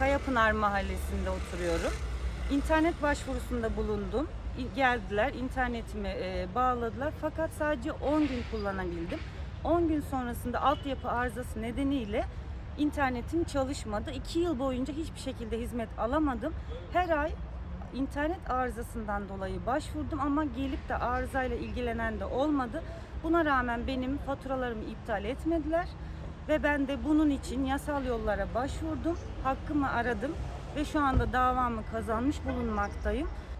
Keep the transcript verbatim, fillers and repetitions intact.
Kayapınar Mahallesi'nde oturuyorum. İnternet başvurusunda bulundum. Geldiler, internetimi e, bağladılar fakat sadece on gün kullanabildim. on gün sonrasında altyapı arızası nedeniyle internetim çalışmadı. iki yıl boyunca hiçbir şekilde hizmet alamadım. Her ay internet arızasından dolayı başvurdum ama gelip de arızayla ilgilenen de olmadı. Buna rağmen benim faturalarımı iptal etmediler ve ben de bunun için yasal yollara başvurdum. Hakkımı aradım ve şu anda davamı kazanmış bulunmaktayım.